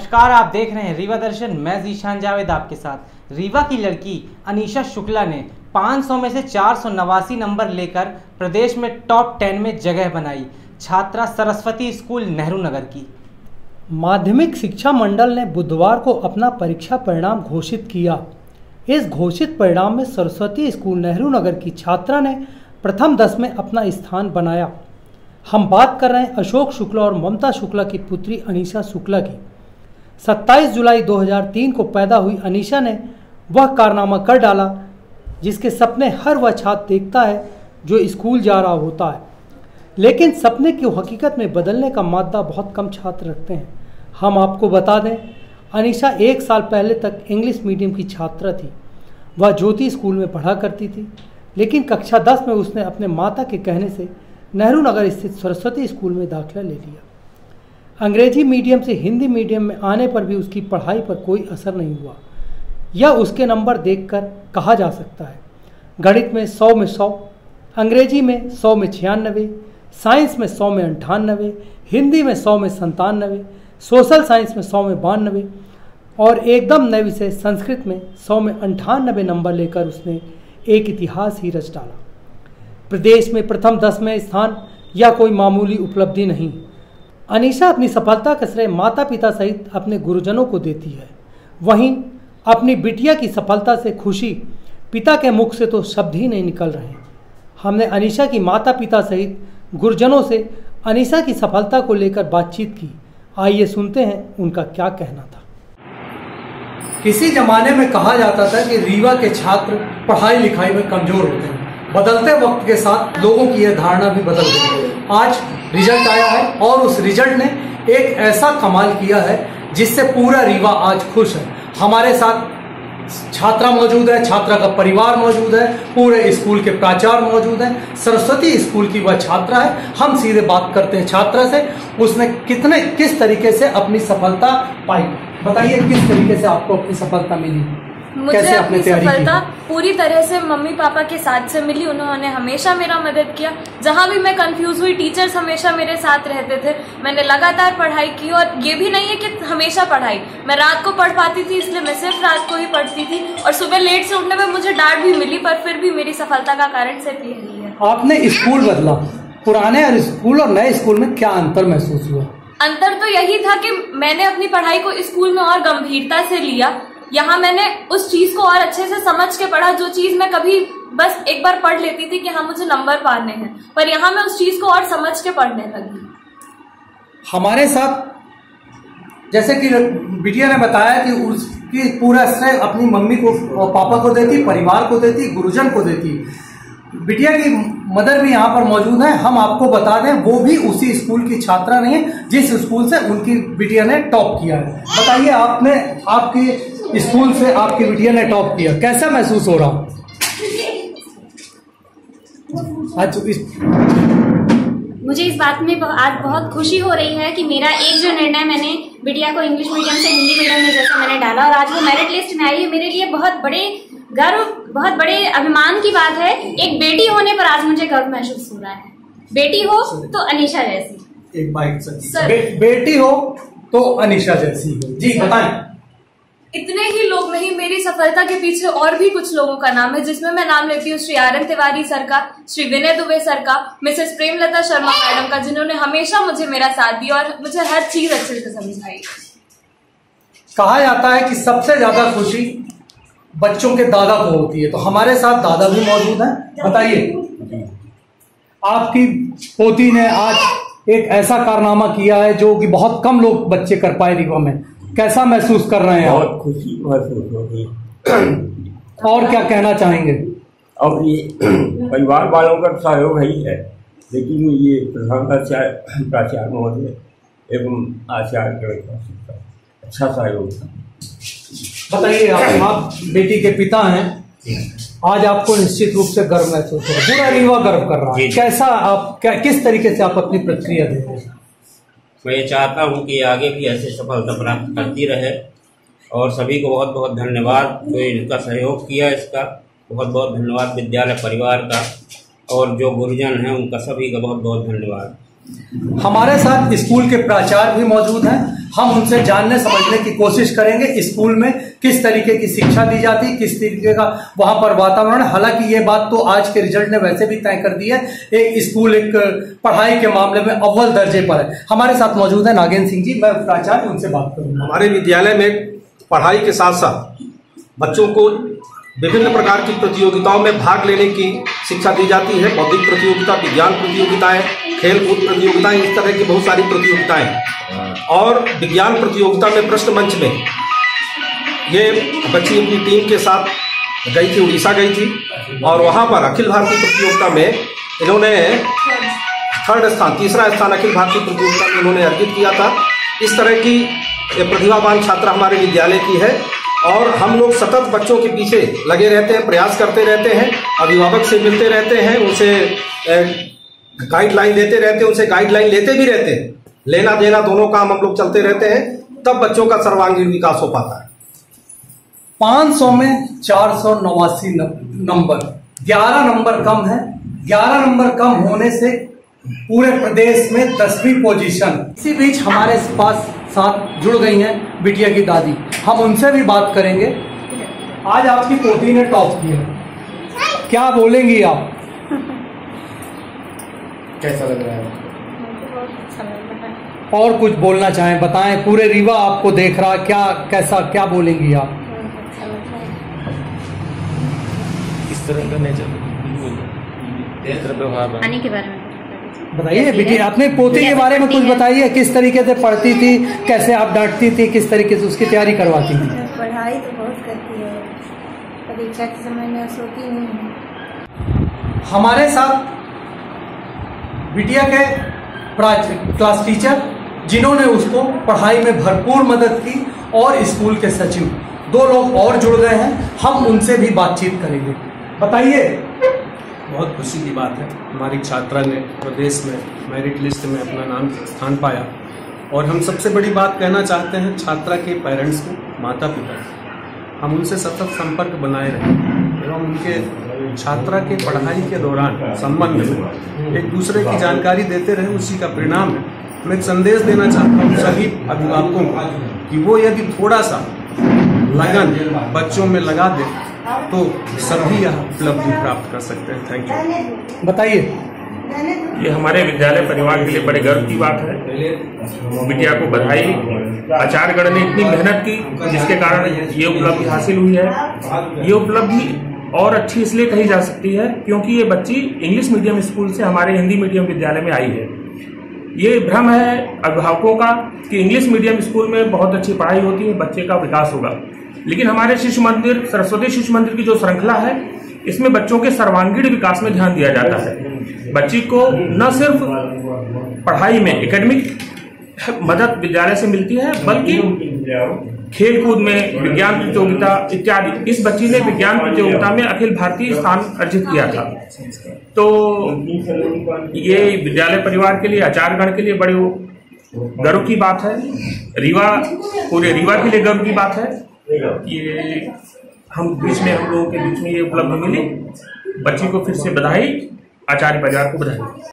नमस्कार, आप देख रहे हैं रीवा दर्शन। मैं जीशान जावेद आपके साथ। रीवा की लड़की अनीशा शुक्ला ने 500 में से 489 नंबर लेकर प्रदेश में टॉप 10 में जगह बनाई। छात्रा सरस्वती स्कूल नेहरू नगर की। माध्यमिक शिक्षा मंडल ने बुधवार को अपना परीक्षा परिणाम घोषित किया। इस घोषित परिणाम में सरस्वती स्कूल नेहरू नगर की छात्रा ने प्रथम 10 में अपना स्थान बनाया। हम बात कर रहे हैं अशोक शुक्ला और ममता शुक्ला की पुत्री अनीशा शुक्ला की। 27 जुलाई 2003 को पैदा हुई अनीशा ने वह कारनामा कर डाला जिसके सपने हर वह छात्र देखता है जो स्कूल जा रहा होता है, लेकिन सपने की हकीकत में बदलने का मादा बहुत कम छात्र रखते हैं। हम आपको बता दें, अनीशा 1 साल पहले तक इंग्लिश मीडियम की छात्रा थी। वह ज्योति स्कूल में पढ़ा करती थी, लेकिन कक्षा 10 में उसने अपने माता के कहने से नेहरू नगर स्थित सरस्वती स्कूल में दाखिला ले लिया। अंग्रेजी मीडियम से हिंदी मीडियम में आने पर भी उसकी पढ़ाई पर कोई असर नहीं हुआ। यह उसके नंबर देखकर कहा जा सकता है। गणित में 100 में 100, अंग्रेजी में 100 में 96, साइंस में 100 में 98, हिंदी में 100 में 97, सोशल साइंस में 100 में 92 और एकदम नए विषय संस्कृत में 100 में 98 नंबर लेकर उसने एक इतिहास ही रच डाला। प्रदेश में प्रथम 10 में स्थान यह कोई मामूली उपलब्धि नहीं। अनीशा अपनी सफलता का श्रेय माता पिता सहित अपने गुरुजनों को देती है। वहीं अपनी बिटिया की सफलता से खुशी पिता के मुख से तो शब्द ही नहीं निकल रहे। हमने अनीशा की माता पिता सहित गुरुजनों से अनीशा की सफलता को लेकर बातचीत की। आइए सुनते हैं उनका क्या कहना था। किसी जमाने में कहा जाता था कि रीवा के छात्र पढ़ाई लिखाई में कमजोर होते हैं। बदलते वक्त के साथ लोगों की यह धारणा भी बदल गई है। आज रिजल्ट आया है और उस रिजल्ट ने एक ऐसा कमाल किया है जिससे पूरा रीवा आज खुश है। हमारे साथ छात्रा मौजूद है, छात्रा का परिवार मौजूद है, पूरे स्कूल के प्राचार्य मौजूद हैं। सरस्वती स्कूल की वह छात्रा है। हम सीधे बात करते हैं छात्रा से, उसने किस तरीके से अपनी सफलता पाई। बताइए, किस तरीके से आपको अपनी सफलता मिली? मुझे अपनी सफलता पूरी तरह से मम्मी पापा के साथ से मिली। उन्होंने हमेशा मेरा मदद किया। जहां भी मैं कंफ्यूज हुई, टीचर्स हमेशा मेरे साथ रहते थे। मैंने लगातार पढ़ाई की और ये भी नहीं है कि हमेशा पढ़ाई, मैं रात को पढ़ पाती थी, इसलिए मैं सिर्फ रात को ही पढ़ती थी। और सुबह लेट से उठने में मुझे डांट भी मिली, पर फिर भी मेरी सफलता का कारण सिर्फ यही है। आपने स्कूल बदला, पुराने स्कूल और नए स्कूल में क्या अंतर महसूस हुआ? अंतर तो यही था कि मैंने अपनी पढ़ाई को स्कूल में और गंभीरता से लिया। यहाँ मैंने उस चीज को और अच्छे से समझ के पढ़ा, जो चीज मैं कभी बस एक बार पढ़ लेती थी कि हाँ मुझे नंबर पाने हैं, पर यहाँ मैं उस चीज को और समझ के पढ़ने लगी। हमारे साथ जैसे कि बिटिया ने बताया कि उसकी पूरा श्रेय अपनी मम्मी को और पापा को देती, परिवार को देती, गुरुजन को देती। बिटिया की मदर भी यहाँ पर मौजूद है। हम आपको बता दें, वो भी उसी स्कूल की छात्रा नहीं है जिस स्कूल से उनकी बिटिया ने टॉप किया है। बताइए, आपने आपकी स्कूल से आपकी बिटिया ने टॉप किया, कैसा महसूस हो रहा? मुझे इस बात में आज बहुत खुशी हो रही है कि मेरा एक जो निर्णय मैंने बिटिया को इंग्लिश मीडियम से हिंदी मीडियम में जैसे मैंने डाला और आज वो मेरिट लिस्ट में आई है, मेरे लिए बहुत बड़े गर्व, बहुत बड़े अभिमान की बात है। एक बेटी होने पर आज मुझे गर्व महसूस हो रहा है। बेटी हो तो अनीशा जैसी। एक बाइक बेटी हो तो अनीशा जैसी हो। जी बताएं। इतने ही लोग नहीं, मेरी सफलता के पीछे और भी कुछ लोगों का नाम है, जिसमें मैं नाम लेती हूँ Shri R N Tiwari sir का, श्री विनय दुबे सर का, मिसेस प्रेमलता शर्मा मैडम का, जिन्होंने हमेशा मुझे मेरा साथ दिया और मुझे हर चीज अच्छे से समझाई। कहा जाता है कि सबसे ज्यादा खुशी बच्चों के दादा को होती है, तो हमारे साथ दादा भी मौजूद हैं। बताइए, आपकी पोती ने आज एक ऐसा कारनामा किया है जो कि बहुत कम लोग बच्चे कर पाए रीवा में, कैसा महसूस कर रहे हैं? बहुत खुशी महसूस होगी। और क्या कहना चाहेंगे? और ये परिवार वालों का सहयोग ही है, लेकिन ये प्रधान प्राचार्य महोदय एवं आचार्य का अच्छा सहयोग था। बताइए, आप बेटी के पिता हैं, आज आपको निश्चित रूप से गर्व महसूस हो रहा है, पूरा रीवा गर्व कर रहा है। कैसा आप किस तरीके से आप अपनी प्रक्रिया दे रहे हैं? मैं ये चाहता हूँ कि आगे भी ऐसे सफलता प्राप्त करती रहे और सभी को बहुत बहुत धन्यवाद जो इनका सहयोग किया। इसका बहुत बहुत धन्यवाद विद्यालय परिवार का और जो गुरुजन हैं उनका सभी का बहुत बहुत धन्यवाद। हमारे साथ स्कूल के प्राचार्य भी मौजूद हैं। हम उनसे जानने समझने की कोशिश करेंगे स्कूल में किस तरीके की शिक्षा दी जाती है, किस तरीके का वहां पर वातावरण है। हालांकि ये बात तो आज के रिजल्ट ने वैसे भी तय कर दी है, एक स्कूल एक पढ़ाई के मामले में अव्वल दर्जे पर है। हमारे साथ मौजूद है नागेंद्र सिंह जी, मैं प्राचार्य, उनसे बात करूंगा। हमारे विद्यालय में पढ़ाई के साथ साथ बच्चों को विभिन्न प्रकार की प्रतियोगिताओं में भाग लेने की शिक्षा दी जाती है। बौद्धिक प्रतियोगिता, विज्ञान प्रतियोगिताएं, खेल कूद प्रतियोगिताएं, इस तरह की बहुत सारी प्रतियोगिताएं। और विज्ञान प्रतियोगिता में प्रश्न मंच में ये बच्ची अपनी टीम के साथ गई थी, उड़ीसा गई थी, और वहाँ पर अखिल भारतीय प्रतियोगिता में इन्होंने तीसरा स्थान अखिल भारतीय प्रतियोगिता में इन्होंने अर्जित किया था। इस तरह की ये प्रतिभावान छात्रा हमारे विद्यालय की है और हम लोग सतत बच्चों के पीछे लगे रहते हैं, प्रयास करते रहते हैं, अभिभावक से मिलते रहते हैं, उनसे गाइडलाइन देते रहते हैं, उनसे गाइडलाइन लेते भी रहते हैं। लेना देना दोनों काम हम लोग चलते रहते हैं, तब बच्चों का सर्वांगीण विकास हो पाता है। 500 में 489 नंबर, 11 नंबर कम है। 11 नंबर कम होने से पूरे प्रदेश में 10वीं पोजीशन। इसी बीच हमारे पास साथ जुड़ गई हैं बिटिया की दादी, हम उनसे भी बात करेंगे। आज आपकी पोती ने टॉप किया, क्या बोलेंगी आप? कैसा लग रहा है? अच्छा लग रहा है। और कुछ बोलना चाहें, बताएं। पूरे रीवा आपको देख रहा, क्या बोलेंगी आप? इस तरह का नेचर, इस तरह व्यवहार आने के बारे में बताइए। बेटी अपने पोते के बारे में कुछ बताइए, किस तरीके से पढ़ती थी, कैसे आप डांटती थी, किस तरीके से उसकी तैयारी करवाती थी? पढ़ाई तो बहुत करती है, परीक्षा के समय में सोती नहीं है। हमारे साथ बिटिया के क्लास टीचर जिन्होंने उसको पढ़ाई में भरपूर मदद की और स्कूल के सचिव 2 लोग और जुड़ गए हैं, हम उनसे भी बातचीत करेंगे। बताइए। बहुत खुशी की बात है, हमारी छात्रा ने प्रदेश में मेरिट लिस्ट में अपना नाम स्थान पाया। और हम सबसे बड़ी बात कहना चाहते हैं छात्रा के पेरेंट्स को, माता पिता, हम उनसे सतत संपर्क बनाए रहें एवं उनके छात्रा के पढ़ाई के दौरान संबंध में एक दूसरे की जानकारी देते रहें। उसी का परिणाम है। मैं एक संदेश देना चाहता हूँ सभी अभिभावकों को कि वो यदि थोड़ा सा लगन बच्चों में लगा दे तो सभी यह उपलब्धि प्राप्त कर सकते हैं। Thank you. बताइए। ये हमारे विद्यालय परिवार के लिए बड़े गर्व की बात है। बिटिया को बधाई। आचार्यगण ने इतनी मेहनत की जिसके कारण ये उपलब्धि हासिल हुई है। ये उपलब्धि और अच्छी इसलिए कही जा सकती है क्योंकि ये बच्ची इंग्लिश मीडियम स्कूल से हमारे हिंदी मीडियम विद्यालय में आई है। ये भ्रम है अभिभावकों का कि इंग्लिश मीडियम स्कूल में बहुत अच्छी पढ़ाई होती है, बच्चे का विकास होगा, लेकिन हमारे शिशु मंदिर, सरस्वती शिशु मंदिर की जो श्रृंखला है, इसमें बच्चों के सर्वांगीण विकास में ध्यान दिया जाता है। बच्ची को न सिर्फ पढ़ाई में एकेडमिक मदद विद्यालय से मिलती है, बल्कि खेल कूद में, विज्ञान प्रतियोगिता इत्यादि। इस बच्ची ने विज्ञान प्रतियोगिता में अखिल भारतीय स्थान अर्जित किया था। तो ये विद्यालय परिवार के लिए, आचार्यगण के लिए बड़े गर्व की बात है। पूरे रीवा के लिए गर्व की बात है। ये हम लोगों के बीच में ये उपलब्धि मिली। बच्ची को फिर से बधाई, आचार्य परिवार को बधाई।